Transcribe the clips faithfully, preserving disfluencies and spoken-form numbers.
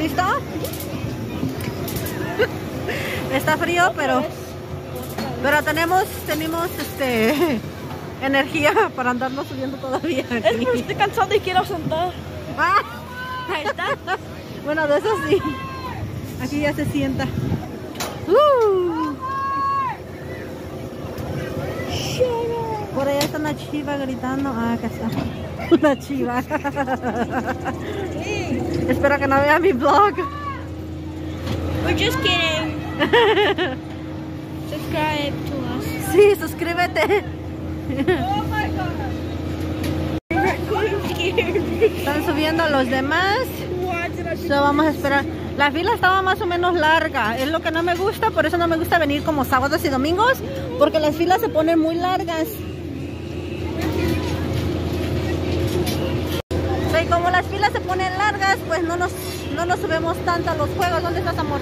¿Listo? Está frío, pero pero tenemos tenemos este energía para andarnos subiendo todavía aquí. Es porque estoy cansada y quiero sentar. Ah. Ahí está. Bueno, de eso sí. Aquí ya se sienta. Uh. Por allá está una chiva gritando. Ah, acá está. Una chiva. Espero que no vea mi vlog. We're just kidding. Subscribe to us. Sí, suscríbete. Oh my god. Están subiendo los demás. So, vamos a esperar. La fila estaba más o menos larga. Es lo que no me gusta. Por eso no me gusta venir como sábados y domingos. Porque las filas se ponen muy largas. So, y como las filas se ponen largas, pues no nos, no nos subimos tanto a los juegos. ¿Dónde estás, amor?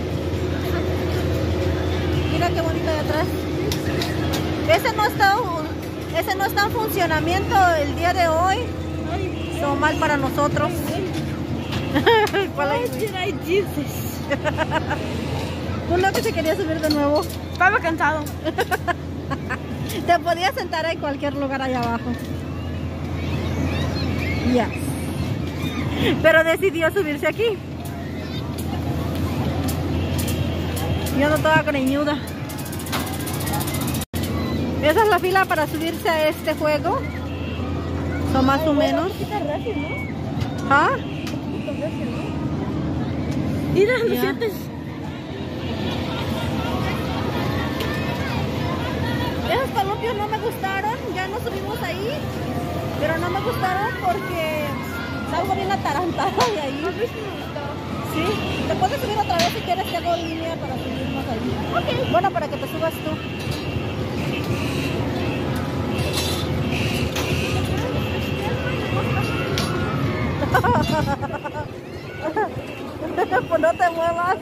Mira qué bonito de atrás. Ese no está, ese no está en funcionamiento el día de hoy. So, mal para nosotros. Why did I do this? ¿Tú no que te querías subir de nuevo? Estaba cansado. Te podías sentar en cualquier lugar allá abajo. Ya. Yes. Pero decidió subirse aquí. Yo no toda greñuda. Esa es la fila para subirse a este juego. Son más o menos. ¿Ah? Mira, ¿lo sientes? Esos columpios no me gustaron, ya nos subimos ahí, pero no me gustaron porque salgo bien atarantada de ahí. Sí, te puedes subir otra vez si quieres que hago línea para subirnos ahí. Ok, bueno, para que te subas tú. Pues no te muevas.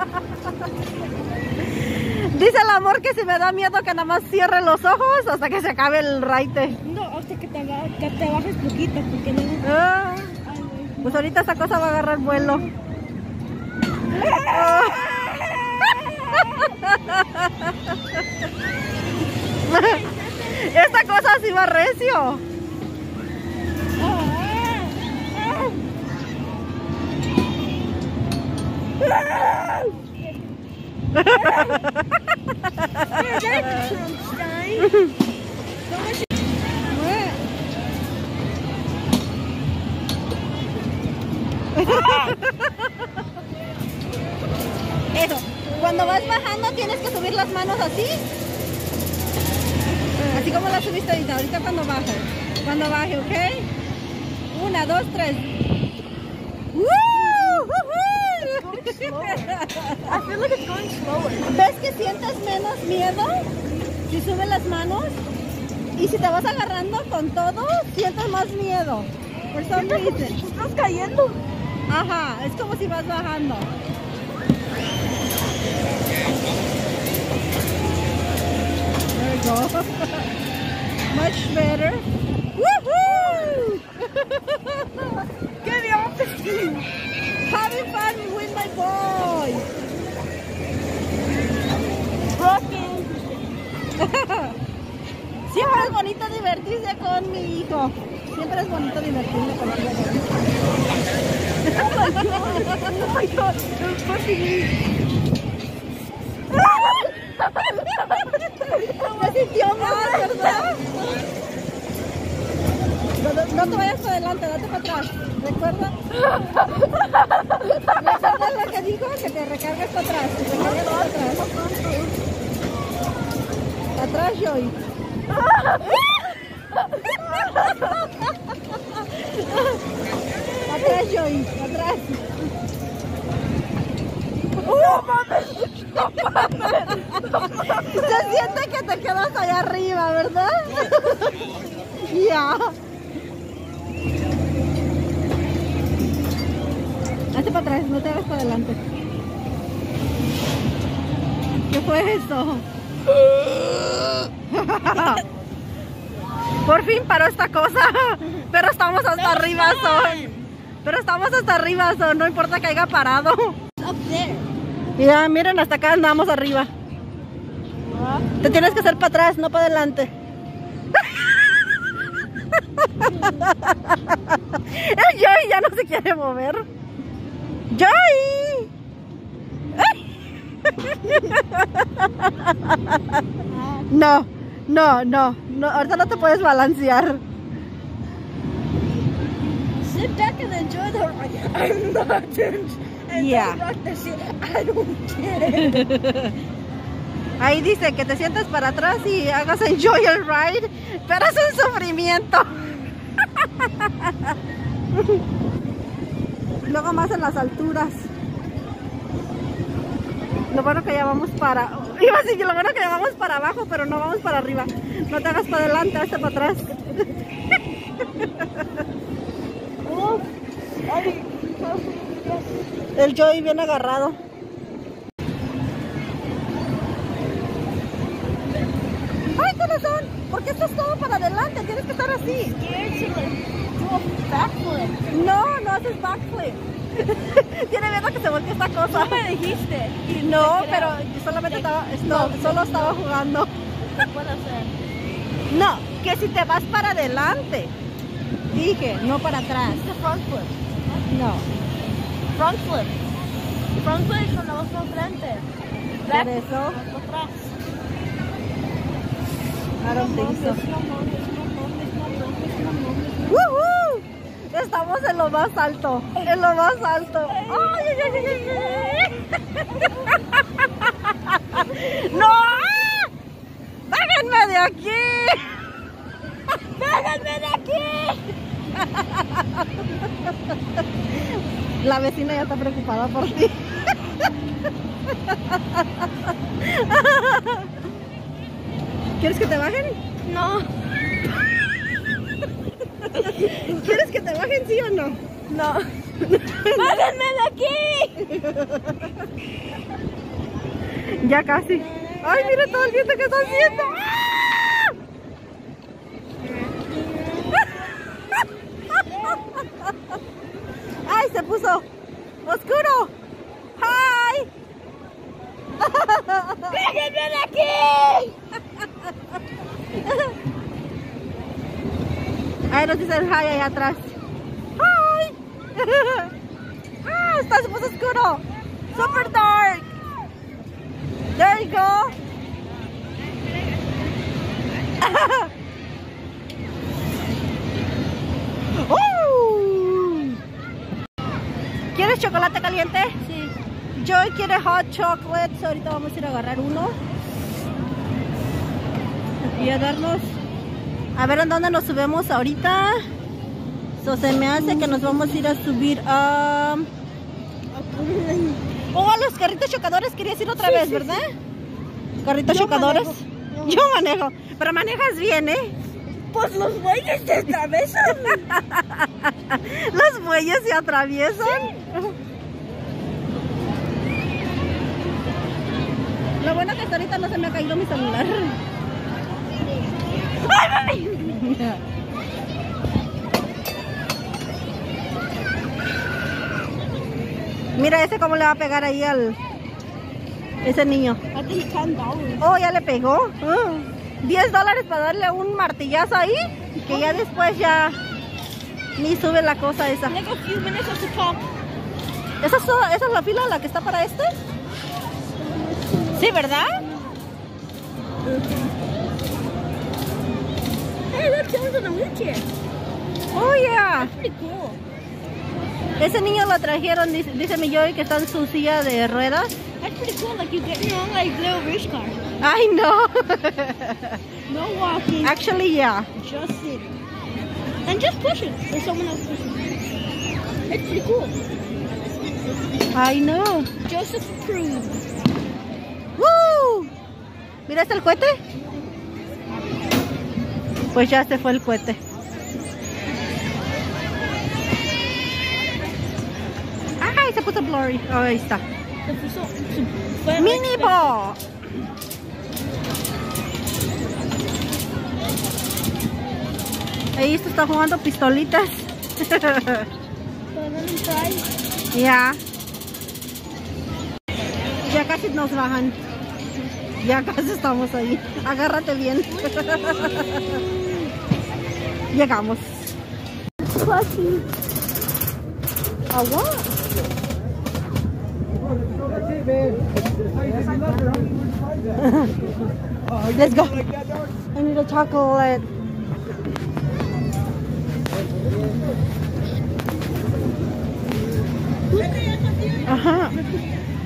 Dice el amor que si me da miedo que nada más cierre los ojos hasta que se acabe el raite. No, hasta que te, que te bajes poquito, porque no. Ah, pues ahorita esta cosa va a agarrar vuelo. Ah. Esta cosa sí va recio. Eso, cuando vas bajando tienes que subir las manos así. Así como las subiste ahorita, ahorita cuando baje. Cuando baje, ¿ok? Una, dos, tres. I feel like it's going slower. ¿Ves que sientes menos miedo si subes las manos? Y si te vas agarrando con todo, sientes más miedo. Por some reason. Estás cayendo. Ajá, es como si vas bajando. There we go. Much better. Woohoo! Get me off the screen. Having fun with my boy. Rocking. Siempre es bonito divertirse con mi hijo. Siempre es bonito divertirse con mi hijo. Oh my god. Oh my god. It was pushing me. Me sintió mal, ¿verdad? No, no, no te vayas para adelante, date para atrás. ¿Recuerda? ¿Recuerdas lo que dijo? Que te recargues para atrás. Que te recargues para atrás. Atrás, Joey. Atrás, Joey. Atrás. ¡No mames! ¡No mames! Se siente que te quedas allá arriba, ¿verdad? Ya. Yeah. Hazte para atrás, no te hagas para adelante. ¿Qué fue eso? Por fin paró esta cosa, pero estamos hasta arriba, son. Pero estamos hasta arriba, so no importa que haya parado. Up there. Ya, miren, hasta acá andamos arriba. Te tienes que hacer para atrás, no para adelante. El Joey ya no se quiere mover. ¡Joey! No, no, no, no, ahorita no te puedes balancear. Sit back and enjoy the ride. I'm not. And Yeah. I rock the shit. I don't care. Ahí dice que te sientes para atrás y hagas enjoy el ride, pero es un sufrimiento. Luego más en las alturas. Lo bueno que ya vamos para... Iba a decir que lo bueno que ya vamos para abajo, pero no vamos para arriba. No te hagas para adelante, hazte para atrás. El Joey viene agarrado. ¡Ay, qué razón! ¿Por qué estás todo para adelante? Tienes que estar así. No, no haces backflip. Tiene miedo que se voltee esta cosa. No me dijiste. No, pero yo solamente estaba, no, solo estaba jugando. ¿Qué puedo hacer? No, que si te vas para adelante. Dije, no para atrás. It's the front flip. No. Front flip. Front flip cuando vas para frente. Por eso, Para atrás. I don't think so. No, no, no, no, no. ¡Woohoo! Estamos en lo más alto. En lo más alto. ¡Ay, ay, ay, ay, ay! ¡No! ¡Déjenme de aquí! ¡Déjenme de aquí! La vecina ya está preocupada por ti. ¿Quieres que te bajen? No. ¿Quieres que te bajen, sí o no? No. ¡Bájenme de aquí! Ya casi. ¡Ay, mira todo el viento que está haciendo! ¡Ay, se puso oscuro! ¡Hi! ¡Déjenme de aquí! Ahí nos dicen hi allá atrás. ¡Hi! ¡Ah! Está se puso oscuro. ¡Super dark! There you go. ¡Uh! ¿Quieres chocolate caliente? Sí. Joy quiere hot chocolate. So ahorita vamos a ir a agarrar uno. Y a darnos... A ver en dónde nos subimos ahorita. So, se me hace que nos vamos a ir a subir a... Oh, a los carritos chocadores querías ir otra Sí, vez, sí, ¿verdad? Carritos Yo chocadores. manejo. Yo manejo. Pero manejas bien, ¿eh? Pues los güeyes se atravesan. Los bueyes se atraviesan. Lo bueno que hasta ahorita no se me ha caído mi celular. Mira ese cómo le va a pegar ahí al ese niño. I think ten dollars. Oh, ya le pegó. Oh, diez dólares para darle un martillazo ahí. Que ya después ya ni sube la cosa esa. Take a few minutes at the top. ¿Esa es, esa es la fila la que está para este? Sí, ¿verdad? Hey, look, someone's in a wheelchair. Oh, yeah. That's pretty cool. Ese niño lo trajeron, dice, dice mi Joey, que está en su silla de ruedas. That's pretty cool. Like you get your own like little race car. I know. No walking. Actually, yeah. Just sit. And just push it. Or someone else pushing. It's pretty cool. I know. Joseph approved. ¡Woo! ¿Mira este el cohete? Pues ya se fue el cohete. ¡Ay! Se puso blurry. Oh, ahí está. Se puso- se fue- ¡Mini ball! Ahí esto está jugando pistolitas. But Ya. Ya casi nos bajan. Ya casi estamos ahí. Agárrate bien. Llegamos. Agua. Let's go. I need a chocolate. Ajá.